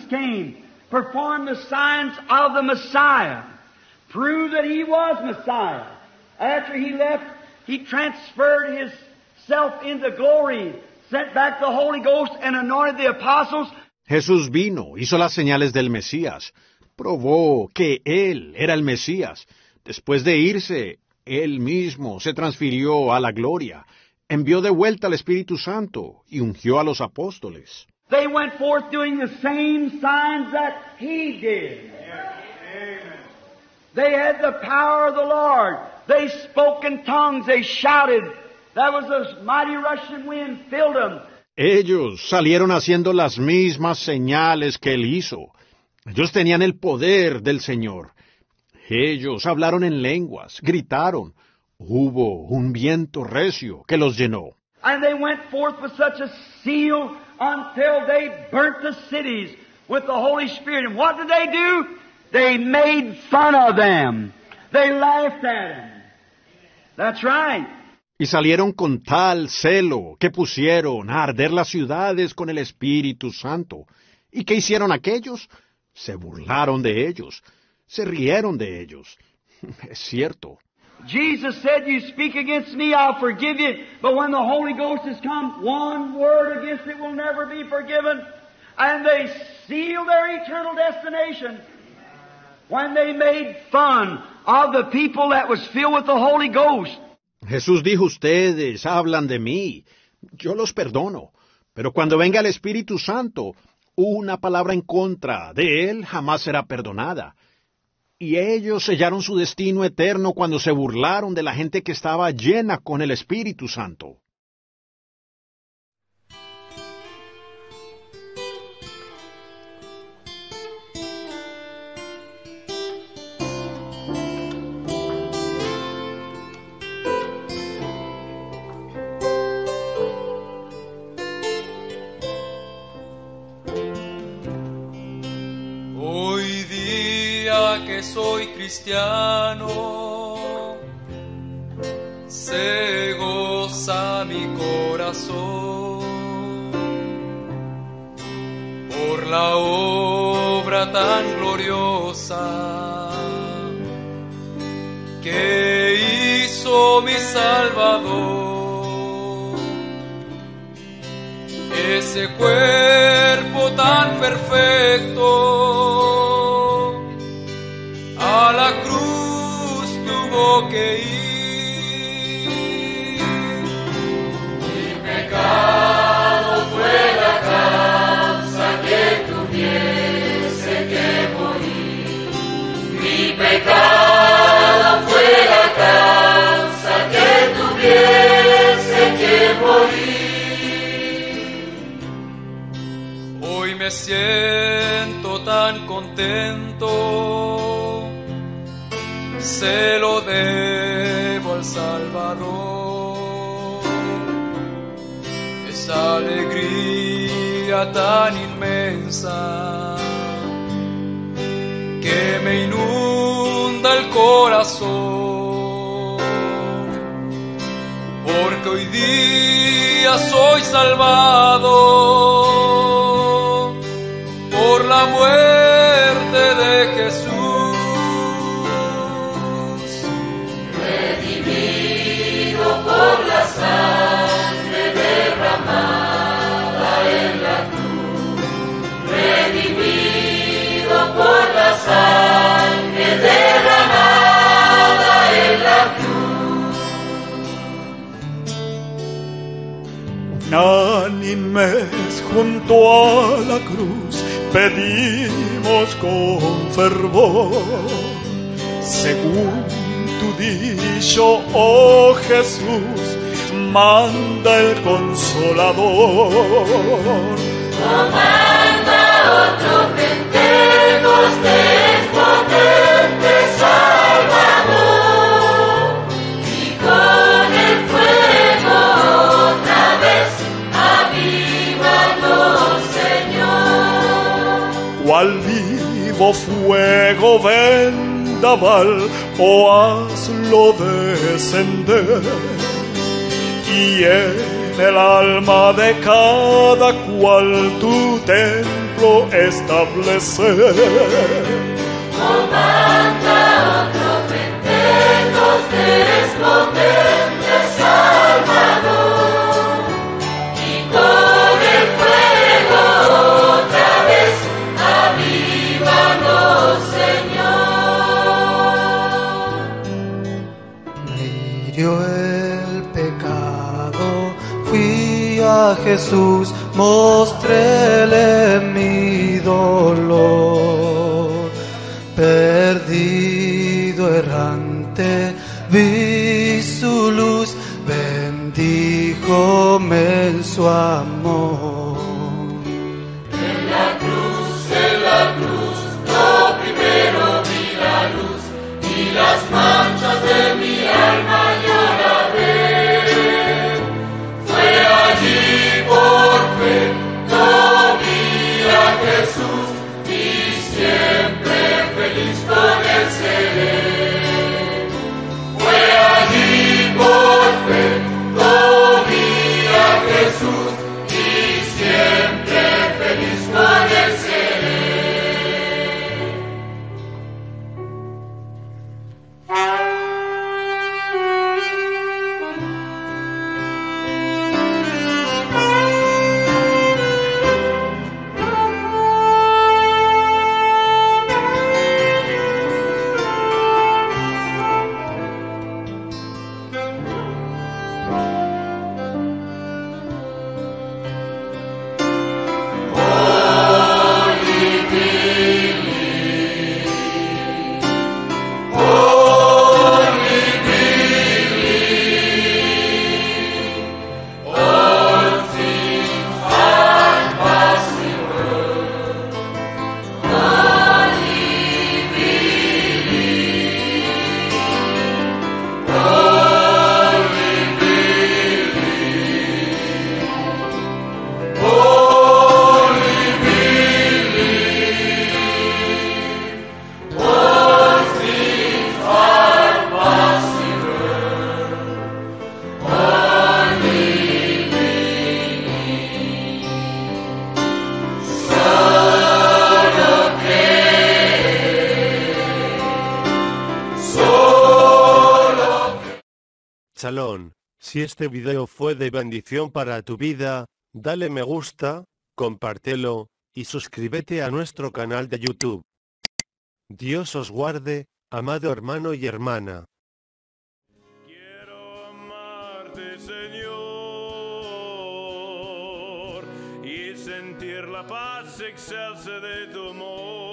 came, performed the signs of the Messiah, proved that he was Messiah. After he left, he transferred himself into glory, sent back the Holy Ghost and anointed the apostles. Jesús vino, hizo las señales del Mesías, probó que él era el Mesías. Después de irse, él mismo se transfirió a la gloria, envió de vuelta al Espíritu Santo y ungió a los apóstoles. They went forth doing the same signs that he did. Amen. They had the power of the Lord. They spoke in tongues. They shouted. That was a mighty rushing wind filled them. Ellos salieron haciendo las mismas señales que él hizo. Ellos tenían el poder del Señor. Ellos hablaron en lenguas, gritaron. Hubo un viento recio que los llenó. And they went forth with such a zeal until they burnt the cities with the Holy Spirit. And what did they do? They made fun of them. They laughed at them. That's right. Y salieron con tal celo que pusieron a arder las ciudades con el Espíritu Santo. ¿Y qué hicieron aquellos? Se burlaron de ellos, se rieron de ellos. Es cierto. Jesus said, you speak against me, I'll forgive you. But when the Holy Ghost has come, one word against it will never be forgiven. And they sealed their eternal destination when they made fun of the people that was filled with the Holy Ghost. Jesús dijo, ustedes hablan de mí, yo los perdono, pero cuando venga el Espíritu Santo, una palabra en contra de él jamás será perdonada. Y ellos sellaron su destino eterno cuando se burlaron de la gente que estaba llena con el Espíritu Santo. Que soy cristiano, se goza mi corazón por la obra tan gloriosa que hizo mi Salvador. Ese cuerpo tan perfecto a la cruz tuvo que ir. Mi pecado fue la causa que tuviese que morir. Mi pecado fue la causa que tuviese que morir. Hoy me siento tan contento, se lo debo al Salvador. Esa alegría tan inmensa que me inunda el corazón, porque hoy día soy salvado por la muerte de Jesús. Por la sangre derramada en la cruz, redimido por la sangre derramada en la cruz. Unánimes junto a la cruz, pedimos con fervor, según tu dicho, oh Jesús, manda el Consolador. Oh, manda otro Pentecostés potente Salvador, y con el fuego otra vez avívanos, Señor. Cual vivo fuego vendaval, o hazlo descender, y en el alma de cada cual tú ten templo establecer. Oh, manda otro Pentecostés potente Salvador, y con el fuego otra vez avívanos, Señor. Me hirió el pecado, fui a Jesús, mostréle mi dolor. Perdido errante, vi su luz, bendíjome en su amor. En la cruz, lo primero vi la luz, y las manchas de mi alma yo la ver. Fue allí por fe, lo vi a Jesús, y siempre feliz con él seré. Fue allí por fe, lo vi a Jesús, y siempre feliz con él seré. Shalom, si este video fue de bendición para tu vida, dale me gusta, compártelo, y suscríbete a nuestro canal de YouTube. Dios os guarde, amado hermano y hermana. Quiero amarte, Señor, y sentir la paz excelsa de tu amor.